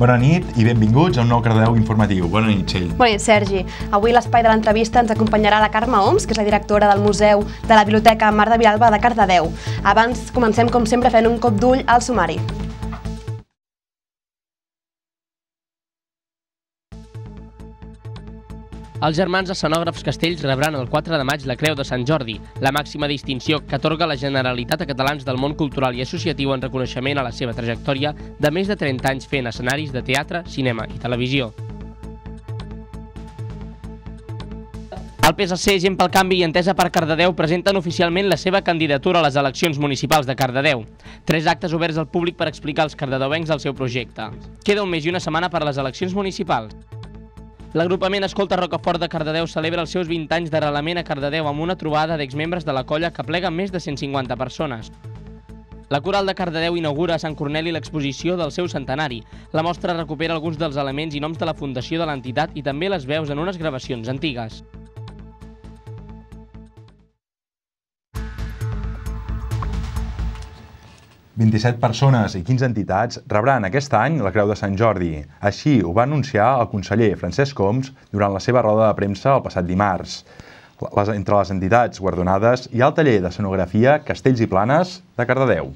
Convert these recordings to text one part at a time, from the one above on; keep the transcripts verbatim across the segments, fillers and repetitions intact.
Bona nit i benvinguts a un nou Cardedeu informatiu. Bona nit, Txell. Bona nit, Sergi. Avui a l'espai de l'entrevista ens acompanyarà la Carme Oms, que és la directora del Museu de la Biblioteca Mar de Vilalba de Cardedeu. Abans comencem, com sempre, fent un cop d'ull al sumari. Els germans escenògrafs Castells rebran el quatre de maig la Creu de Sant Jordi, la màxima distinció que atorga la Generalitat a catalans del món cultural i associatiu en reconeixement a la seva trajectòria de més de trenta anys fent escenaris de teatre, cinema i televisió. El P S C, Gent pel Canvi i Entesa per Cardedeu presenten oficialment la seva candidatura a les eleccions municipals de Cardedeu. Tres actes oberts al públic per explicar als cardedeuencs el seu projecte. Queda un mes i una setmana per a les eleccions municipals. L'agrupament Escolta Rocafort de Cardedeu celebra els seus vint anys d'arrelament a Cardedeu amb una trobada d'exmembres de la colla que plega més de cent cinquanta persones. La Coral de Cardedeu inaugura a Sant Corneli l'exposició del seu centenari. La mostra recupera alguns dels elements i noms de la fundació de l'entitat i també les veus en unes gravacions antigues. vint-i-set persones i quinze entitats rebran aquest any la Creu de Sant Jordi. Així ho va anunciar el conseller Francesc Homs durant la seva roda de premsa el passat dimarts. Entre les entitats guardonades hi ha el taller d'escenografia Castells i Planes de Cardedeu.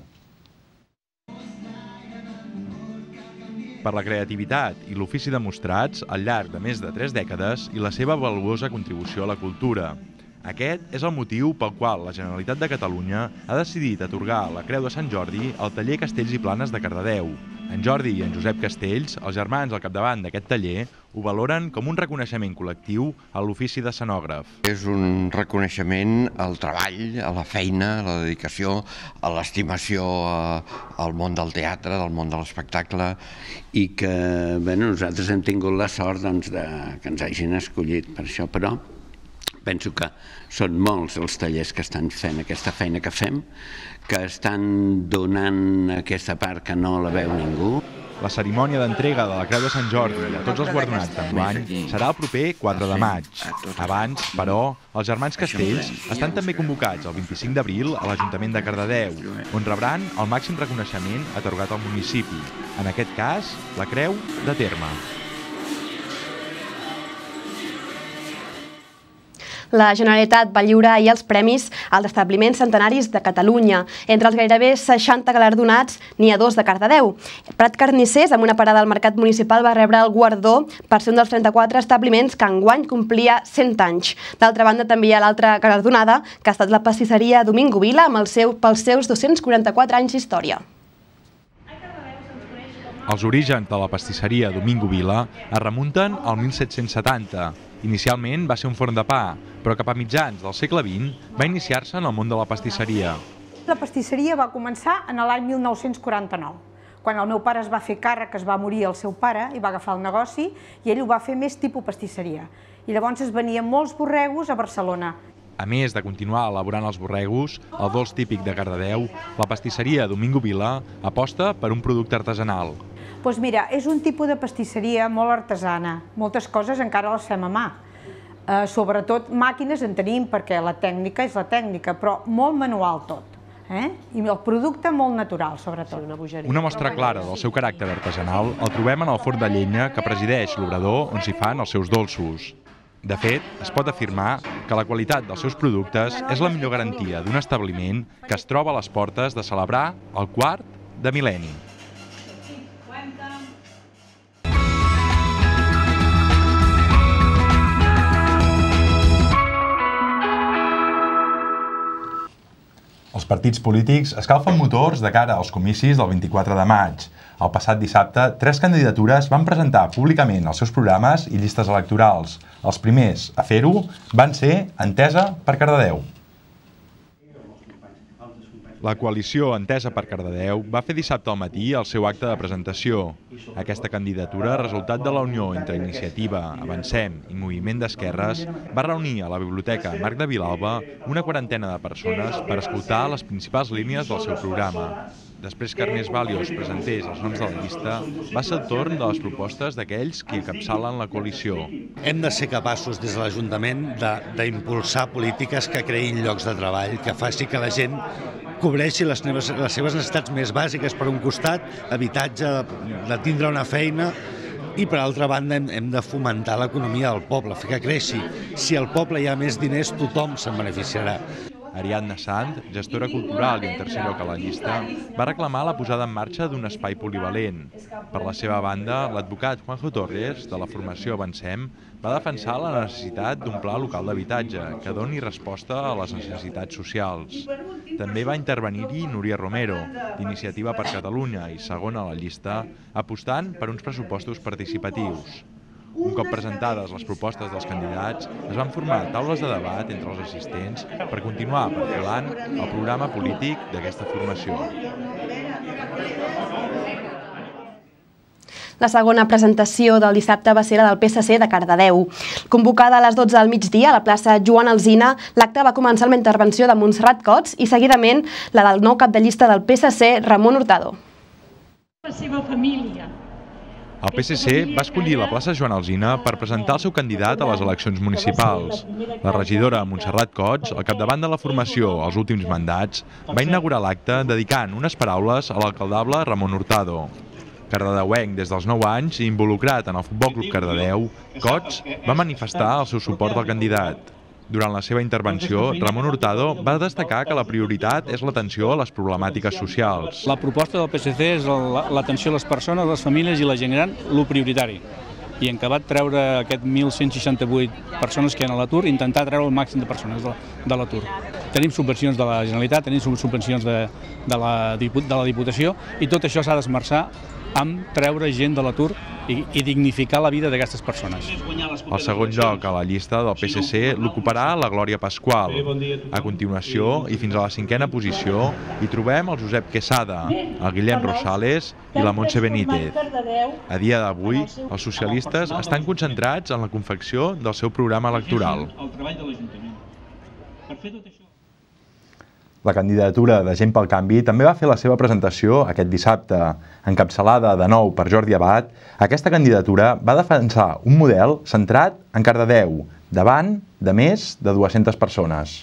Per la creativitat i l'ofici demostrats al llarg de més de tres dècades i la seva valuosa contribució a la cultura. Aquest és el motiu pel qual la Generalitat de Catalunya ha decidit atorgar la Creu de Sant Jordi al taller Castells i Planes de Cardedeu. En Jordi i en Josep Castells, els germans al capdavant d'aquest taller, ho valoren com un reconeixement col·lectiu a l'ofici d'escenògraf. És un reconeixement al treball, a la feina, a la dedicació, a l'estimació al món del teatre, del món de l'espectacle, i que bé, nosaltres hem tingut la sort doncs, de, que ens hagin escollit per això, però penso que són molts els tallers que estan fent aquesta feina que fem, que estan donant aquesta part que no la veu ningú. La cerimònia d'entrega de la Creu de Sant Jordi a tots els guardonats d'enguany serà el proper quatre de maig. Abans, però, els germans Castells estan també convocats el vint-i-cinc d'abril a l'Ajuntament de Cardedeu, on rebran el màxim reconeixement atorgat al municipi, en aquest cas, la Creu de Terme. La Generalitat va lliurar ahir els premis als establiments centenaris de Catalunya. Entre els gairebé seixanta galardonats n'hi ha dos de Cardedeu. Prat Carnissers, amb una parada al mercat municipal, va rebre el guardó per ser un dels trenta-quatre establiments que enguany complia cent anys. D'altra banda, també hi ha l'altra galardonada, que ha estat la pastisseria Domingo Vila, amb el seu, pels seus dos-cents quaranta-quatre anys d'història. Els orígens de la pastisseria Domingo Vila es remunten al mil set-cents setanta. Inicialment va ser un forn de pa, però cap a mitjans del segle vint va iniciar-se en el món de la pastisseria. La pastisseria va començar en l'any mil nou-cents quaranta-nou, quan el meu pare es va fer càrrec, que es va morir el seu pare i va agafar el negoci, i ell ho va fer més tipus pastisseria. I llavors es venien molts borregos a Barcelona. A més de continuar elaborant els borregos, el dolç típic de Cardedeu, la pastisseria Domingo Vila aposta per un producte artesanal. Doncs mira, és un tipus de pastisseria molt artesana. Moltes coses encara les fem a mà. Sobretot màquines en tenim, perquè la tècnica és la tècnica, però molt manual tot. I el producte molt natural, sobretot. Una mostra clara del seu caràcter artesanal el trobem en el forn de llenya que presideix l'obrador on s'hi fan els seus dolços. De fet, es pot afirmar que la qualitat dels seus productes és la millor garantia d'un establiment que es troba a les portes de celebrar el quart de mil·lenni. Els partits polítics escalfen motors de cara als comicis del vint-i-quatre de maig. El passat dissabte, tres candidatures van presentar públicament els seus programes i llistes electorals. Els primers a fer-ho van ser Entesa per Cardedeu. La coalició Entesa per Cardedeu va fer dissabte al matí el seu acte de presentació. Aquesta candidatura, resultat de la unió entre Iniciativa, Avancem i Moviment d'Esquerres, va reunir a la Biblioteca Marc de Vilalba una quarantena de persones per escoltar les principals línies del seu programa. Després que Ernest Balios presentés els noms de la llista, va ser el torn de les propostes d'aquells que encapçalen la coalició. Hem de ser capaços des de l'Ajuntament d'impulsar polítiques que creïn llocs de treball, que faci que la gent cobreixi les seves necessitats més bàsiques, per un costat, habitatge, de tindre una feina, i per altra banda hem de fomentar l'economia del poble, fer que creixi. Si al poble hi ha més diners, tothom se'n beneficiarà. Ariadna Sant, gestora cultural i en tercer lloc a la llista, va reclamar la posada en marxa d'un espai polivalent. Per la seva banda, l'advocat Juanjo Torres, de la formació Avancem, va defensar la necessitat d'un pla local d'habitatge que doni resposta a les necessitats socials. També va intervenir-hi Núria Romero, d'Iniciativa per Catalunya i segona a la llista, apostant per uns pressupostos participatius. Un cop presentades les propostes dels candidats, es van formar taules de debat entre els assistents per continuar perfilant el programa polític d'aquesta formació. La segona presentació del dissabte va ser la del P S C de Cardedeu. Convocada a les dotze del migdia a la plaça Joan Alsina, l'acte va començar amb la intervenció de Montserrat Cots i seguidament la del nou cap de llista del P S C, Ramon Hurtado. La seva família. El P S C va escollir la plaça Joan Alsina per presentar el seu candidat a les eleccions municipals. La regidora Montserrat Cots, al capdavant de la formació als últims mandats, va inaugurar l'acte dedicant unes paraules a l'alcaldable Ramon Hurtado. Cardedeuenc des dels nou anys i involucrat en el Futbol Club Cardedeu, Cots va manifestar el seu suport al candidat. Durant la seva intervenció, Ramon Hurtado va destacar que la prioritat és l'atenció a les problemàtiques socials. La proposta del P S C és l'atenció a les persones, les famílies i la gent gran, el prioritari. I en acabat treure aquest mil cent seixanta-vuit persones que hi ha a l'atur, intentar treure el màxim de persones de l'atur. Tenim subvencions de la Generalitat, tenim subvencions de la Diputació i tot això s'ha d'esmerçar amb treure gent de l'atur i dignificar la vida d'aquestes persones. El segon lloc a la llista del P S C l'ocuparà la Glòria Pasqual. A continuació, i fins a la cinquena posició, hi trobem el Josep Quesada, el Guillem Rosales i la Montse Benítez. A dia d'avui, els socialistes estan concentrats en la confecció del seu programa electoral. La candidatura de Gent pel Canvi també va fer la seva presentació aquest dissabte. Encapçalada de nou per Jordi Abad, aquesta candidatura va defensar un model centrat en Cardedeu, davant de més de dues-centes persones.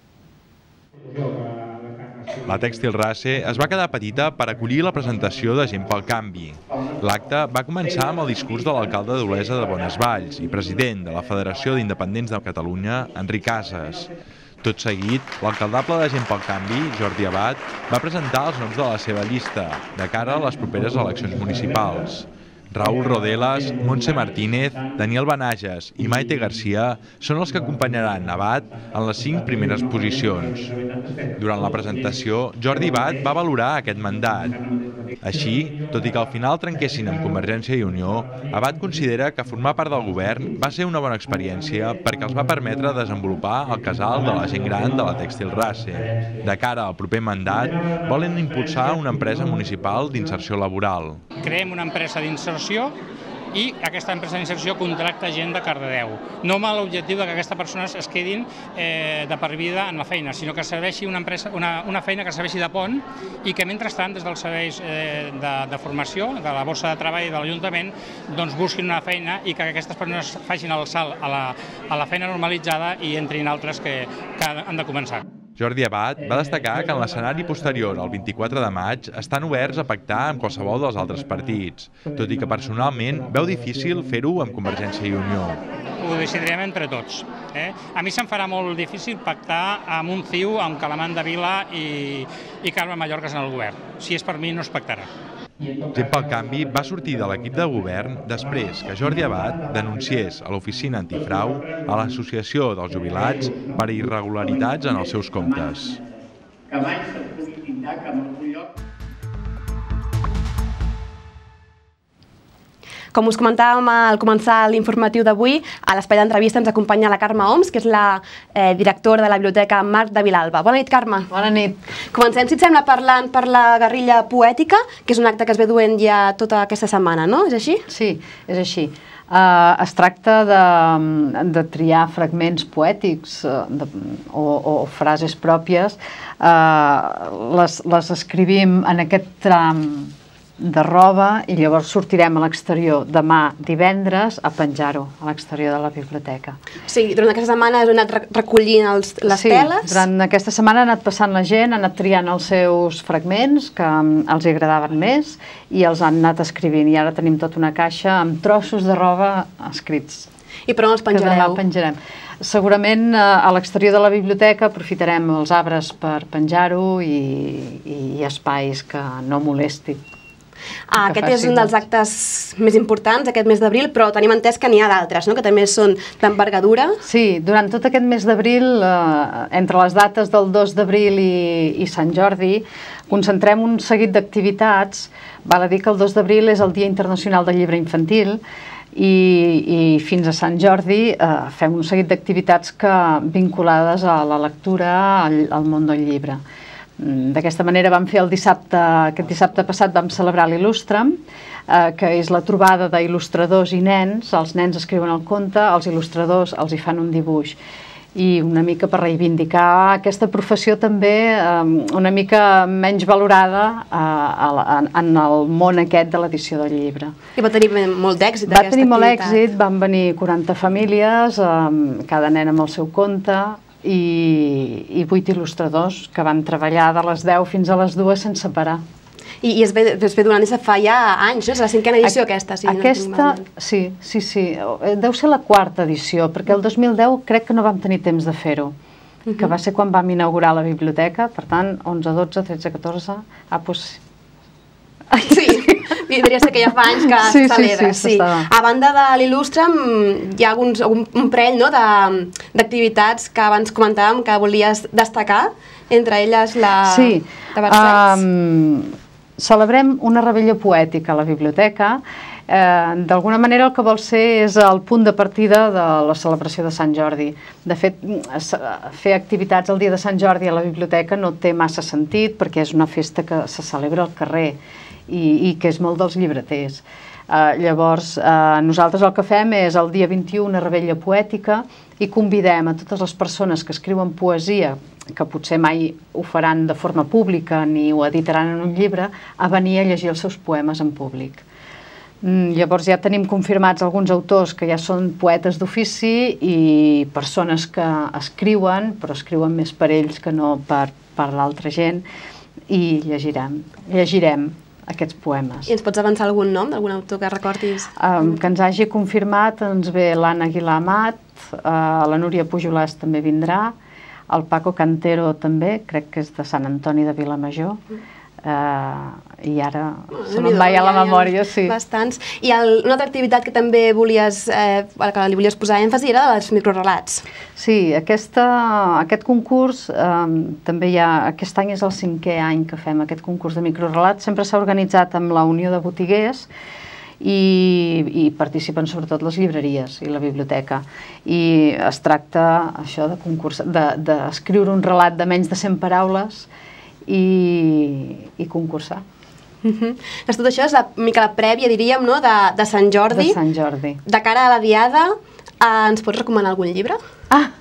La Tèxtil Race es va quedar petita per acollir la presentació de Gent pel Canvi. L'acte va començar amb el discurs de l'alcalde d'Olesa de Bonesvalls i president de la Federació d'Independents de Catalunya, Enric Casas. Tot seguit, l'alcaldable de Gent pel Canvi, Jordi Abad, va presentar els noms de la seva llista de cara a les properes eleccions municipals. Raúl Rodelas, Montse Martínez, Daniel Benages i Maite Garcia són els que acompanyaran Abad en les cinc primeres posicions. Durant la presentació, Jordi Abad va valorar aquest mandat. Així, tot i que al final trenquessin amb Convergència i Unió, Abad considera que formar part del govern va ser una bona experiència perquè els va permetre desenvolupar el casal de la gent gran de la Tèxtil Race. De cara al proper mandat, volen impulsar una empresa municipal d'inserció laboral. Creem una empresa d'inserció i aquesta empresa d'inserció contracta gent de Cardedeu. No amb l'objectiu que aquestes persones es quedin de per vida en la feina, sinó que serveixi una feina que serveixi de pont i que mentrestant des dels serveis de formació, de la borsa de treball de l'Ajuntament, doncs busquin una feina i que aquestes persones facin el salt a la feina normalitzada i entrin altres que han de començar. Jordi Abad va destacar que en l'escenari posterior, el vint-i-quatre de maig, estan oberts a pactar amb qualsevol dels altres partits, tot i que personalment veu difícil fer-ho amb Convergència i Unió. Ho decidirem entre tots. A mi se'm farà molt difícil pactar amb un C I U, amb Calamant de Vila i Carme Mallorcas en el govern. Si és per mi, no es pactarà. Gent pel Canvi va sortir de l'equip de govern després que Jordi Abad denunciés a l'oficina antifrau a l'Associació dels Jubilats per irregularitats en els seus comptes. Que mai se'l pugui pintar que en algun lloc... Com us comentàvem al començar l'informatiu d'avui, a l'espai d'entrevista ens acompanya la Carme Oms, que és la directora de la Biblioteca Marc de Vilalba. Bona nit, Carme. Bona nit. Comencem, si et sembla, parlant per la guerrilla poètica, que és un acte que es ve duent ja tota aquesta setmana, no? És així? Sí, és així. Es tracta de triar fragments poètics o frases pròpies. Les escrivim en aquest tram de roba i llavors sortirem a l'exterior demà divendres a penjar-ho a l'exterior de la biblioteca. Sí, durant aquesta setmana has anat recollint els, les sí, teles? Sí, durant aquesta setmana ha anat passant la gent, ha anat triant els seus fragments que els agradaven més i els han anat escrivint i ara tenim tota una caixa amb trossos de roba escrits. I per on els penjareu? Que demà penjarem. Segurament a l'exterior de la biblioteca aprofitarem els arbres per penjar-ho i, i espais que no molesti. Ah, aquest és un dels actes més importants, aquest mes d'abril, però tenim entès que n'hi ha d'altres, no? Que també són d'envergadura. Sí, durant tot aquest mes d'abril, eh, entre les dates del dos d'abril i, i Sant Jordi, concentrem un seguit d'activitats. Val a dir que el dos d'abril és el Dia Internacional del Llibre Infantil, I, i fins a Sant Jordi eh, fem un seguit d'activitats que vinculades a la lectura, al, al món del llibre. D'aquesta manera vam fer el dissabte, aquest dissabte passat vam celebrar l'Il·lustra'm, eh, que és la trobada d'il·lustradors i nens. Els nens escriuen el conte, els il·lustradors els hi fan un dibuix. I una mica per reivindicar aquesta professió també eh, una mica menys valorada eh, en el món aquest de l'edició del llibre. I va tenir molt d'èxit aquesta activitat. Va tenir molt èxit, van venir quaranta famílies, eh, cada nen amb el seu conte, i, i vuit il·lustradors que van treballar de les deu fins a les dues sense parar. I, i es ve, es ve donant des de fa ja anys, no? És la cinquena edició aquesta. Si aquesta, no sí, sí, sí. Deu ser la quarta edició, perquè el dos mil deu crec que no vam tenir temps de fer-ho, uh-huh. que va ser quan vam inaugurar la biblioteca, per tant, onze, dotze, tretze, catorze... Ah, doncs... Sí, diria ser que ja fa anys que sí, se celebra. Sí, sí, sí. A banda de l'Il·lustra'm, hi ha alguns, un, un parell no, d'activitats que abans comentàvem que volies destacar, entre elles la sí. de versets. Um... Celebrem una revetlla poètica a la biblioteca. Eh, D'alguna manera el que vol ser és el punt de partida de la celebració de Sant Jordi. De fet, fer activitats el dia de Sant Jordi a la biblioteca no té massa sentit perquè és una festa que se celebra al carrer i, i que és molt dels llibreters. Eh, llavors, eh, nosaltres el que fem és el dia vint-i-u una revetlla poètica i convidem a totes les persones que escriuen poesia, que potser mai ho faran de forma pública ni ho editaran en un llibre, a venir a llegir els seus poemes en públic. Llavors ja tenim confirmats alguns autors que ja són poetes d'ofici i persones que escriuen, però escriuen més per ells que no per, per l'altra gent, i llegirem, llegirem aquests poemes. I ens pots avançar algun nom d'algun autor que recordis? Um, que ens hagi confirmat ens ve l'Anna Aguilar Amat, uh, la Núria Pujolàs també vindrà, el Paco Cantero també, crec que és de Sant Antoni de Vilamajor, uh, i ara se me'n va ja la memòria, sí. Bastants. I el, una altra activitat que també volies, eh, que li volies posar èmfasi era els microrelats. Sí, aquesta, aquest concurs, eh, també hi ha, aquest any és el cinquè any que fem aquest concurs de microrelats, sempre s'ha organitzat amb la Unió de Botiguers, i, i participen sobretot les llibreries i la biblioteca. I es tracta això de concurs, d'escriure un relat de menys de cent paraules i, i concursar. Uh-huh. Tot això és la, mica la prèvia, diríem, no? de, de Sant Jordi. De Sant Jordi. De cara a la diada, eh, ens pots recomanar algun llibre? Ah!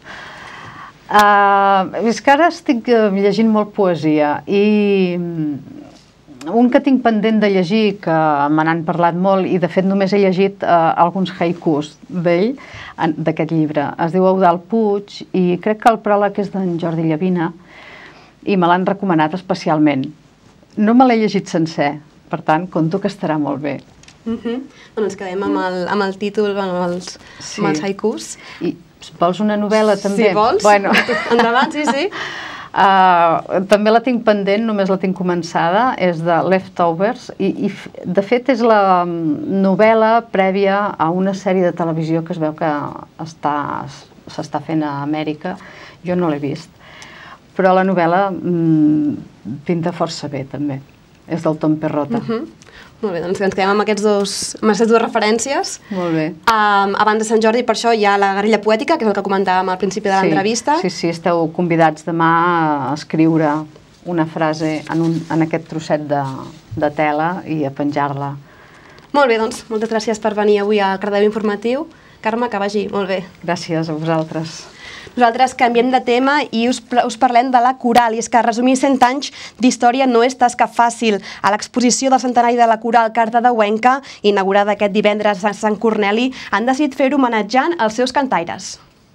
Uh, és que ara estic llegint molt poesia i un que tinc pendent de llegir, que me n'han parlat molt i de fet només he llegit uh, alguns haikus d'ell, d'aquest llibre. Es diu Eudald Puig i crec que el pròleg és d'en Jordi Llavina i me l'han recomanat especialment. No me l'he llegit sencer, per tant, conto que estarà molt bé. Uh-huh. Doncs ens quedem amb el, amb el títol, amb els, sí. amb els haikus. I vols una novel·la també? Si vols, bueno. Endavant, sí, sí. Uh, també la tinc pendent, només la tinc començada, és de Leftovers i, i de fet és la novel·la prèvia a una sèrie de televisió que es veu que s'està fent a Amèrica. Jo no l'he vist, però la novel·la mm, pinta força bé també, és del Tom Perrota. Uh-huh. Molt bé, doncs ens quedem amb aquestes dues, amb aquestes dues referències. Molt bé. Um, abans de Sant Jordi, per això, hi ha la guerrilla poètica, que és el que comentàvem al principi de l'entrevista. Sí, sí, esteu convidats demà a escriure una frase en, un, en aquest trosset de, de tela i a penjar-la. Molt bé, doncs, moltes gràcies per venir avui al Cardedeu Informatiu. Carme, que vagi molt bé. Gràcies a vosaltres. Nosaltres canviem de tema i us, us parlem de la Coral, i és que resumir cent anys d'història no és tasca fàcil. A l'exposició del centenari de la Coral cardedeuenca, inaugurada aquest divendres a Sant Corneli, han decidit fer-ho homenatjant els seus cantaires.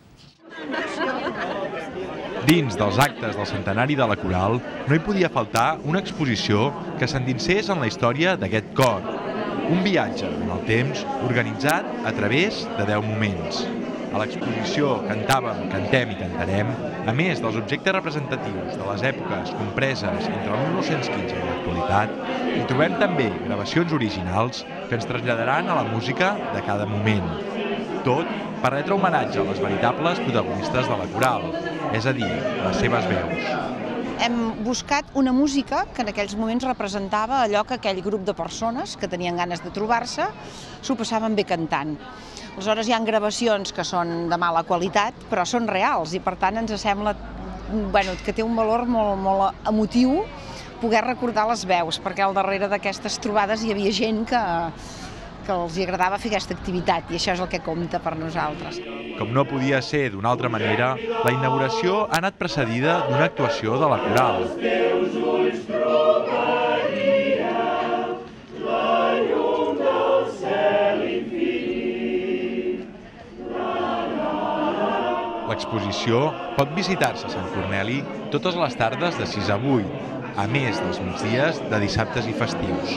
Dins dels actes del centenari de la Coral no hi podia faltar una exposició que s'endinsés en la història d'aquest cor. Un viatge en el temps organitzat a través de deu moments. A l'exposició Cantàvem, Cantem i Cantarem, a més dels objectes representatius de les èpoques compreses entre el mil nou-cents quinze i l'actualitat, hi trobem també gravacions originals que ens traslladaran a la música de cada moment. Tot per retre homenatge a les veritables protagonistes de la Coral, és a dir, les seves veus. Hem buscat una música que en aquells moments representava allò que aquell grup de persones que tenien ganes de trobar-se s'ho passaven bé cantant. Aleshores hi ha gravacions que són de mala qualitat, però són reals i per tant ens sembla bueno, que té un valor molt, molt emotiu poder recordar les veus, perquè al darrere d'aquestes trobades hi havia gent que que els agradava fer aquesta activitat i això és el que compta per nosaltres. Com no podia ser d'una altra manera, la inauguració ha anat precedida d'una actuació de la Coral. L'exposició pot visitar-se a Sant Corneli totes les tardes de sis a vuit, a més dels migdies de dissabtes i festius.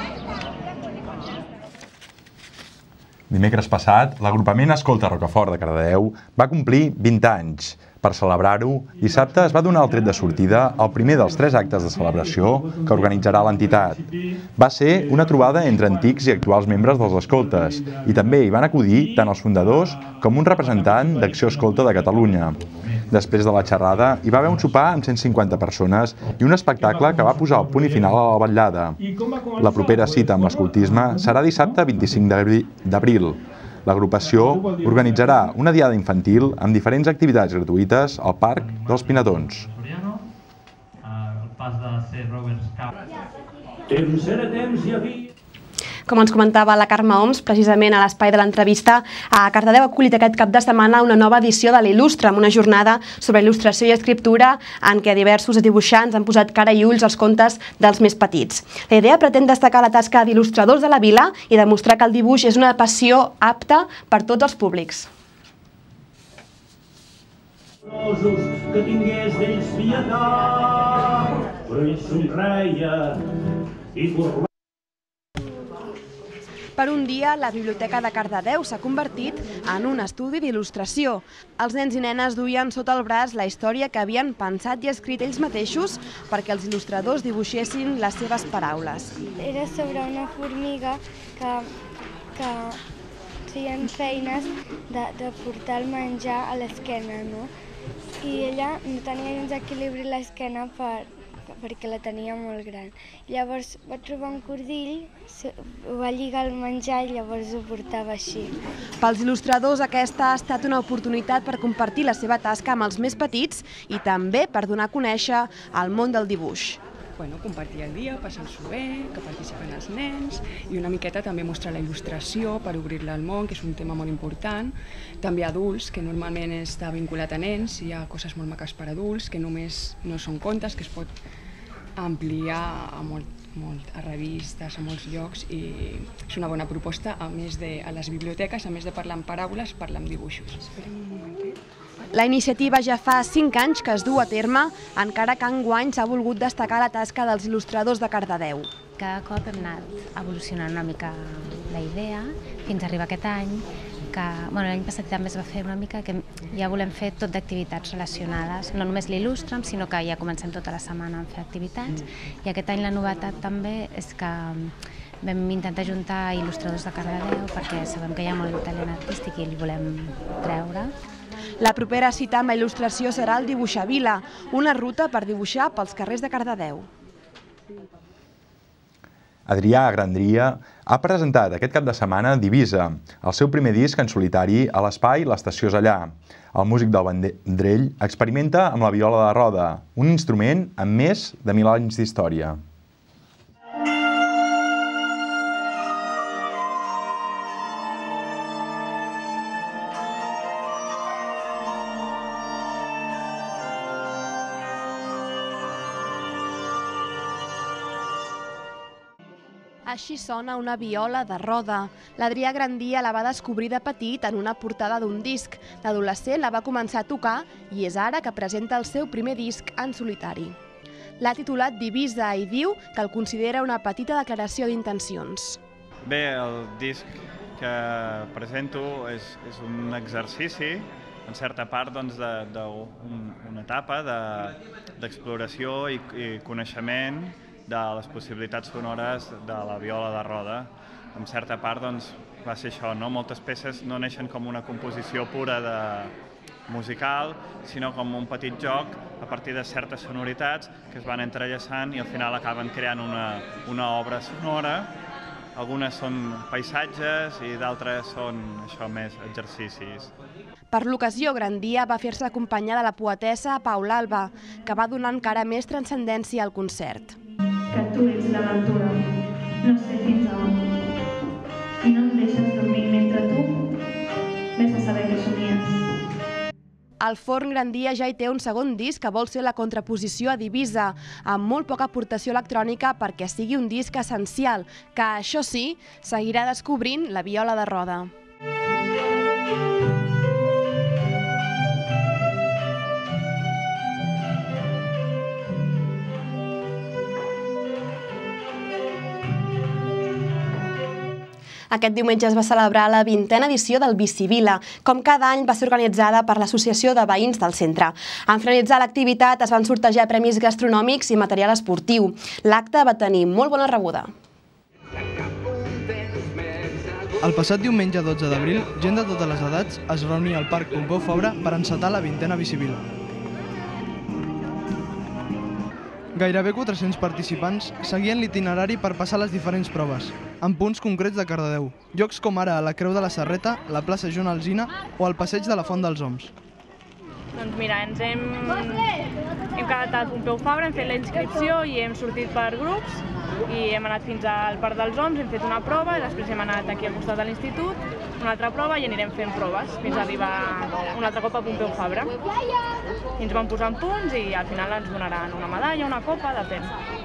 Dimecres passat, l'agrupament Escolta Rocafort de Cardedeu va complir vint anys. Per celebrar-ho, dissabte es va donar el tret de sortida al primer dels tres actes de celebració que organitzarà l'entitat. Va ser una trobada entre antics i actuals membres dels Escoltes i també hi van acudir tant els fundadors com un representant d'Acció Escolta de Catalunya. Després de la xerrada, hi va haver un sopar amb cent cinquanta persones i un espectacle que va posar el punt i final a la vetllada. La propera cita amb l'escoltisme serà dissabte vint-i-cinc d'abril. L'agrupació organitzarà una diada infantil amb diferents activitats gratuïtes al Parc dels Pinatons. Com ens comentava la Carme Oms, precisament a l'espai de l'entrevista, a Cardedeu ha acollit aquest cap de setmana una nova edició de l'Il·lustra, amb una jornada sobre il·lustració i escriptura en què diversos dibuixants han posat cara i ulls als contes dels més petits. La idea pretén destacar la tasca d'il·lustradors de la vila i demostrar que el dibuix és una passió apta per tots els públics. Que tingués d'ells pietat, però ell somreia i formava. Per un dia, la Biblioteca de Cardedeu s'ha convertit en un estudi d'il·lustració. Els nens i nenes duien sota el braç la història que havien pensat i escrit ells mateixos perquè els il·lustradors dibuixessin les seves paraules. Era sobre una formiga que, que feien feines de, de portar el menjar a l'esquena, no? I ella no tenia gens equilibri a l'esquena per, perquè la tenia molt gran. Llavors va trobar un cordill, ho va lligar al menjar i llavors ho portava així. Pels il·lustradors aquesta ha estat una oportunitat per compartir la seva tasca amb els més petits i també per donar a conèixer el món del dibuix. Bueno, compartir el dia, passar-s'ho bé, que participen els nens i una miqueta també mostrar la il·lustració per obrir-la al món, que és un tema molt important. També adults, que normalment està vinculat a nens, hi ha coses molt maques per adults, que només no són contes, que es pot ampliar a, molt, molt, a revistes, a molts llocs, i és una bona proposta, a més de a les biblioteques, a més de parlar en paraules, parlar en dibuixos. Esperem un momentet. La iniciativa ja fa cinc anys que es du a terme, encara que enguany s'ha volgut destacar la tasca dels il·lustradors de Cardedeu. Cada cop hem anat evolucionant una mica la idea fins a arribar aquest any, que bueno, l'any passat també es va fer una mica que ja volem fer tot d'activitats relacionades, no només l'Il·lustra'm, sinó que ja comencem tota la setmana a fer activitats, i aquest any la novetat també és que vam intentar juntar il·lustradors de Cardedeu perquè sabem que hi ha molt talent artístic i el volem treure. La propera cita amb la il·lustració serà el Dibuixavila, una ruta per dibuixar pels carrers de Cardedeu. Adrià Grandria ha presentat aquest cap de setmana Divisa, el seu primer disc en solitari a l'espai L'Estació és allà. El músic del Vendrell experimenta amb la viola de roda, un instrument amb més de mil anys d'història. Així sona una viola de roda. L'Adrià Grandia la va descobrir de petit en una portada d'un disc. D'adolescent la va començar a tocar i és ara que presenta el seu primer disc en solitari. L'ha titulat Divisa i diu que el considera una petita declaració d'intencions. Bé, el disc que presento és, és un exercici, en certa part, doncs, d'una etapa d'exploració i, i coneixement de les possibilitats sonores de la viola de roda. En certa part, doncs, va ser això, no? Moltes peces no neixen com una composició pura de musical, sinó com un petit joc a partir de certes sonoritats que es van entrellaçant i al final acaben creant una, una obra sonora. Algunes són paisatges i d'altres són això més exercicis. Per l'ocasió, Grandia va fer-se acompanyar de la poetessa Paula Alba, que va donar encara més transcendència al concert. Que tu ets l'aventura, no sé fins a on. I no em deixes dormir mentre tu vés a saber que somies. El Forn Grandia ja hi té un segon disc que vol ser la contraposició a Divisa, amb molt poca aportació electrònica perquè sigui un disc essencial, que, això sí, seguirà descobrint la viola de roda. Aquest diumenge es va celebrar la vintena edició del Bicivila. Com cada any va ser organitzada per l'Associació de Veïns del Centre. En finalitzar l'activitat es van sortejar premis gastronòmics i material esportiu. L'acte va tenir molt bona rebuda. El passat diumenge dotze d'abril, gent de totes les edats es reunia al Parc Pompeu Fabra per encetar la vintena Bicivila. Gairebé quatre-cents participants seguien l'itinerari per passar les diferents proves, en punts concrets de Cardedeu, llocs com ara la Creu de la Serreta, la plaça Joan Alsina o el passeig de la Font dels Oms. Doncs mira, ens hem, hem quedat al Pompeu Fabra, hem fet la inscripció i hem sortit per grups i hem anat fins al Parc dels Oms, hem fet una prova i després hem anat aquí al costat de l'institut, una altra prova i anirem fent proves fins a arribar un altre cop a Pompeu Fabra. I ens vam posar en punts i al final ens donaran una medalla, una copa, depèn.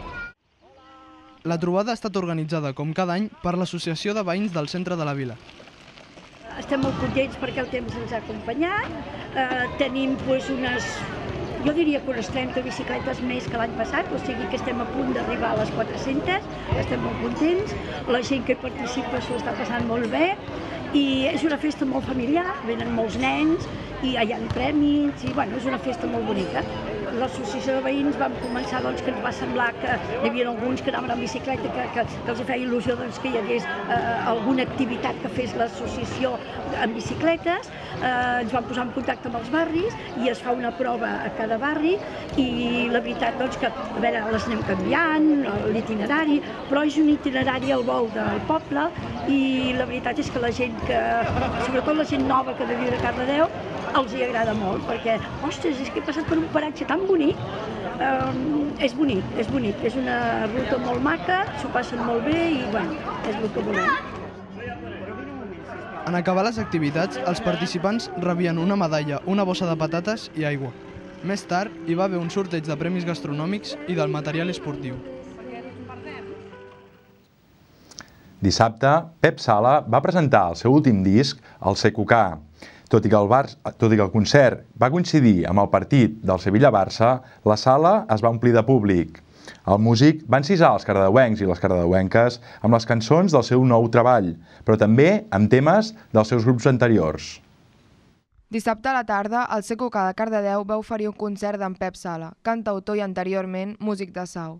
La trobada ha estat organitzada, com cada any, per l'Associació de Veïns del Centre de la Vila. Estem molt contents perquè el temps ens ha acompanyat. Eh, tenim pues, unes, jo diria que unes trenta bicicletes més que l'any passat, o sigui que estem a punt d'arribar a les quatre-centes, estem molt contents, la gent que participa s'ho està passant molt bé i és una festa molt familiar, venen molts nens i hi ha premis i bueno, és una festa molt bonica. L'associació de veïns vam començar doncs, que ens va semblar que hi havia alguns que anaven en bicicleta, que, que, que els feia il·lusió doncs, que hi hagués eh, alguna activitat que fes l'associació en bicicletes. Eh, ens vam posar en contacte amb els barris i es fa una prova a cada barri i la veritat doncs, que a veure, les anem canviant, l'itinerari, però és un itinerari al vol del poble i la veritat és que la gent que, sobretot la gent nova que de viure a Cardedeu, els hi agrada molt, perquè, ostres, és que he passat per un paratge tan bonic, um, és bonic, és bonic, és una ruta molt maca, s'ho passen molt bé i, bueno, és el que volem. En acabar les activitats, els participants rebien una medalla, una bossa de patates i aigua. Més tard, hi va haver un sorteig de premis gastronòmics i del material esportiu. Dissabte, Pep Sala va presentar el seu últim disc, el Secucà. Tot i que el, bar, tot i que el concert va coincidir amb el partit del Sevilla-Barça, la sala es va omplir de públic. El músic va encisar els cardedeuencs i les cardedeuenques amb les cançons del seu nou treball, però també amb temes dels seus grups anteriors. Dissabte a la tarda, el Secucà de Cardedeu va oferir un concert d'en Pep Sala, cantautor i anteriorment músic de Sau.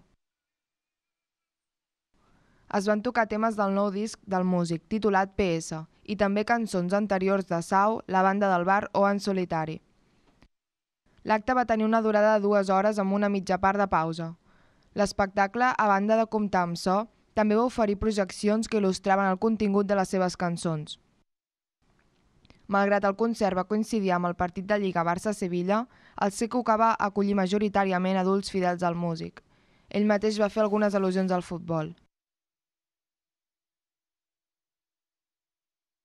Es van tocar temes del nou disc del músic, titulat P S, i també cançons anteriors de Sau, La Banda del Bar o En Solitari. L'acte va tenir una durada de dues hores amb una mitja part de pausa. L'espectacle, a banda de comptar amb so, també va oferir projeccions que il·lustraven el contingut de les seves cançons. Malgrat el concert va coincidir amb el partit de Lliga Barça-Sevilla, el Secucà va acollir majoritàriament adults fidels al músic. Ell mateix va fer algunes al·lusions al futbol.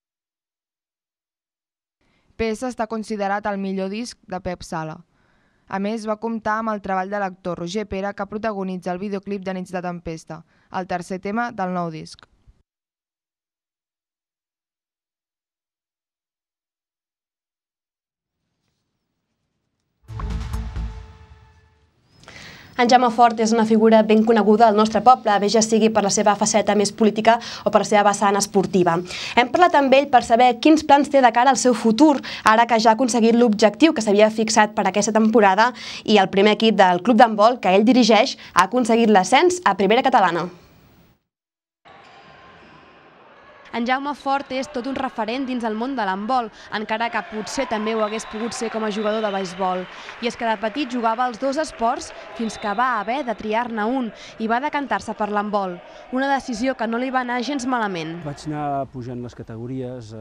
P S està considerat el millor disc de Pep Sala. A més, va comptar amb el treball de l'actor Roger Pera, que protagonitza el videoclip de Nits de Tempesta, el tercer tema del nou disc. En Jaume Fort és una figura ben coneguda al nostre poble, bé ja sigui per la seva faceta més política o per la seva vessant esportiva. Hem parlat amb ell per saber quins plans té de cara al seu futur, ara que ja ha aconseguit l'objectiu que s'havia fixat per aquesta temporada i el primer equip del Club d'Handbol que ell dirigeix ha aconseguit l'ascens a Primera Catalana. En Jaume Fort és tot un referent dins el món de l'handbol, encara que potser també ho hagués pogut ser com a jugador de beisbol. I és que de petit jugava els dos esports fins que va haver de triar-ne un i va decantar-se per l'handbol, una decisió que no li va anar gens malament. Vaig anar pujant les categories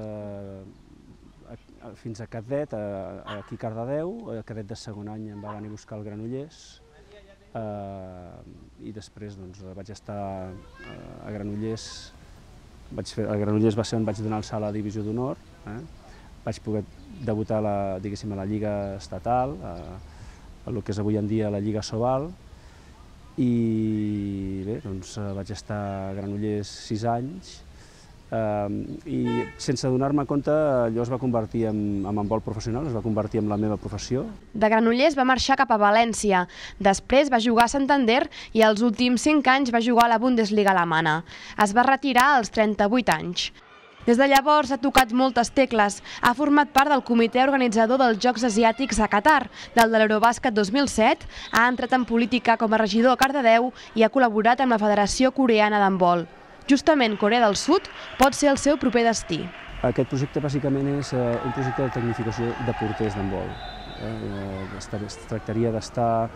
fins a cadet, aquí a Cardedeu, a cadet de segon any em va venir a buscar el Granollers i després vaig estar a Granollers. A Granollers va ser on vaig donar el salt a la divisió d'honor, vaig poder debutar a la Lliga Estatal, el que és avui en dia la Lliga Sobal, i bé, doncs vaig estar a Granollers sis anys i sense donar-me compte allò es va convertir en handbol professional, es va convertir en la meva professió. De Granollers va marxar cap a València, després va jugar a Santander i els últims cinc anys va jugar a la Bundesliga alemana. Es va retirar als trenta-vuit anys. Des de llavors ha tocat moltes tecles, ha format part del comitè organitzador dels Jocs Asiàtics a Qatar, del de l'Eurobàsquet dos mil set, ha entrat en política com a regidor a Cardedeu i ha col·laborat amb la Federació Coreana d'Handbol. Justament Corea del Sud pot ser el seu proper destí. Aquest projecte bàsicament és un projecte de tecnificació de porters d'handbol. Es tractaria d'estar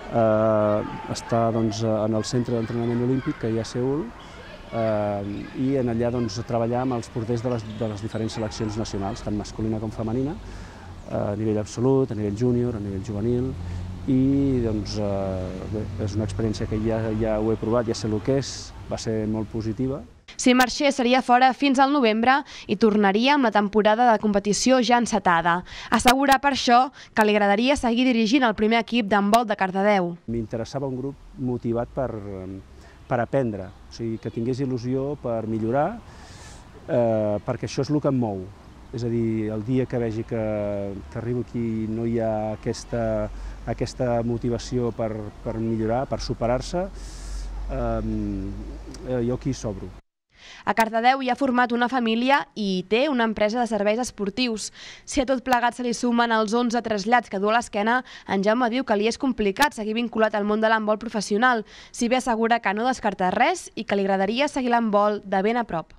en el centre d'entrenament olímpic que hi ha a Seül i en allà treballar amb els porters de les diferents seleccions nacionals, tant masculina com femenina, a nivell absolut, a nivell júnior, a nivell juvenil, i és una experiència que ja ho he provat, ja sé el que és, va ser molt positiva. Si marxés seria fora fins al novembre i tornaria amb la temporada de competició ja encetada. Assegura per això que li agradaria seguir dirigint el primer equip d'handbol de Cardedeu. M'interessava un grup motivat per aprendre, o sigui, que tingués il·lusió per millorar, perquè això és el que em mou. És a dir, el dia que vegi que arribo aquí no hi ha aquesta motivació per millorar, per superar-se, jo aquí sobro. A Cardedeu hi ha format una família i hi té una empresa de serveis esportius. Si a tot plegat se li sumen els onze trasllats que du a l'esquena, en Jaume diu que li és complicat seguir vinculat al món de l'handbol professional, si bé assegura que no descarta res i que li agradaria seguir l'handbol de ben a prop.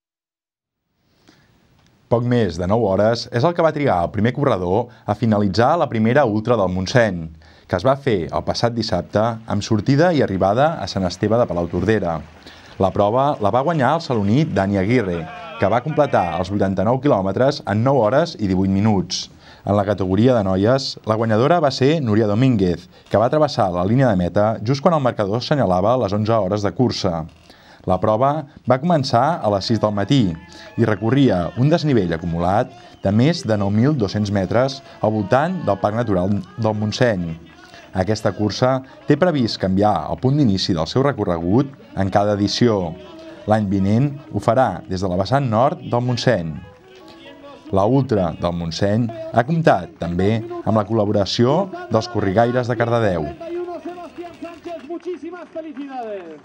Poc més de nou hores és el que va trigar el primer corredor a finalitzar la primera ultra del Montseny, que es va fer el passat dissabte amb sortida i arribada a Sant Esteve de Palautordera. La prova la va guanyar el saloní Dani Aguirre, que va completar els vuitanta-nou quilòmetres en nou hores i divuit minuts. En la categoria de noies, la guanyadora va ser Núria Domínguez, que va travessar la línia de meta just quan el marcador assenyalava les onze hores de cursa. La prova va començar a les sis del matí i recorria un desnivell acumulat de més de nou mil dos-cents metres al voltant del Parc Natural del Montseny. Aquesta cursa té previst canviar el punt d'inici del seu recorregut en cada edició. L'any vinent ho farà des de la vessant nord del Montseny. La Ultra del Montseny ha comptat també amb la col·laboració dels corrigaires de Cardedeu. Muchísimas felicidades.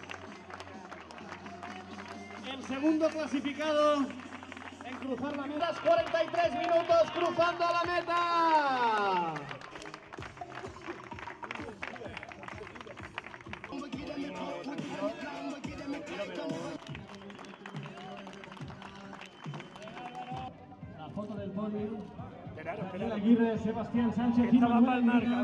El segundo clasificado en cruzar la meta. cuarenta y tres minutos cruzando la meta. La foto del podio. Daniel Aguirre, Sebastián Sánchez y Manuel Marca.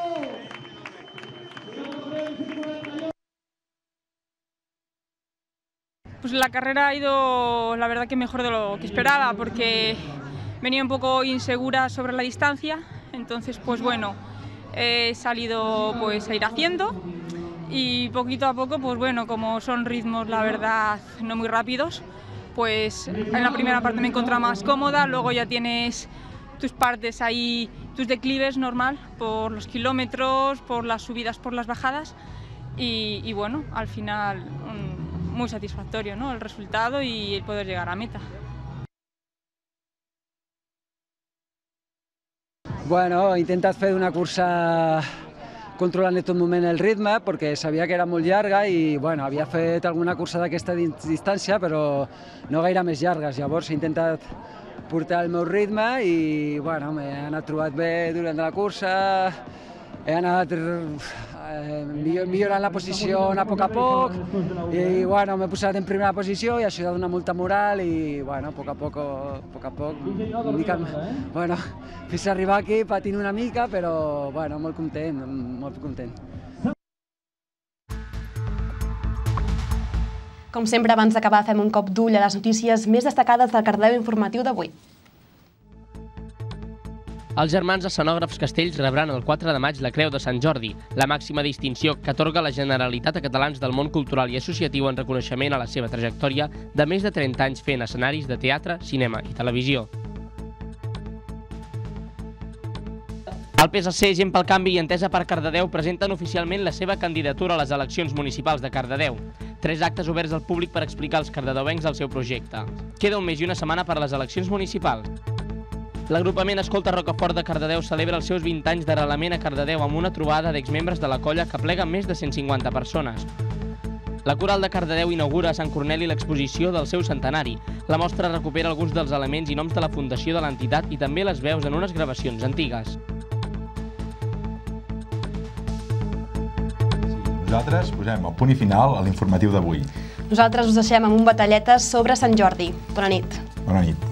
Pues la carrera ha ido, la verdad, que mejor de lo que esperaba, porque venía un poco insegura sobre la distancia, entonces pues bueno, he salido pues a ir haciendo y poquito a poco, pues bueno, como son ritmos la verdad no muy rápidos, pues en la primera parte me encontraba más cómoda, luego ya tienes tus partes ahí tus declives normal, por los kilómetros, por las subidas, por las bajadas y, y bueno, al final un, muy satisfactorio, ¿no? El resultado y el poder llegar a meta. Bueno, he intentat fer una cursa controlant en tot moment el ritme perquè sabia que era molt llarga i bueno, havia fet alguna cursa d'aquesta distància però no gaire més llargues, llavors he intentat portar el meu ritme i bueno, m'he anat trobat bé durant la cursa, he anat eh, millorant la posició a poc a poc i bueno, m'he posat en primera posició i això ha donat molta moral i bueno, a poc a poc, a poc a poc, mica, bueno, fins a arribar aquí patint una mica, però bueno, molt content, molt content. Com sempre, abans d'acabar, fem un cop d'ull a les notícies més destacades del Cardedeu informatiu d'avui. Els germans escenògrafs Castells rebran el quatre de maig la Creu de Sant Jordi, la màxima distinció que atorga la Generalitat a catalans del món cultural i associatiu en reconeixement a la seva trajectòria de més de trenta anys fent escenaris de teatre, cinema i televisió. El P S C, Gent pel Canvi i Entesa per Cardedeu presenten oficialment la seva candidatura a les eleccions municipals de Cardedeu. Tres actes oberts al públic per explicar als cardedeuencs el seu projecte. Queda un mes i una setmana per a les eleccions municipals. L'agrupament Escolta Rocafort de Cardedeu celebra els seus vint anys d'arrelament a Cardedeu amb una trobada d'exmembres de la colla que plega més de cent cinquanta persones. La Coral de Cardedeu inaugura a Sant Corneli l'exposició del seu centenari. La mostra recupera alguns dels elements i noms de la fundació de l'entitat i també les veus en unes gravacions antigues. Nosaltres posem el punt i final a l'informatiu d'avui. Nosaltres us deixem amb un batalletes sobre Sant Jordi. Bona nit. Bona nit.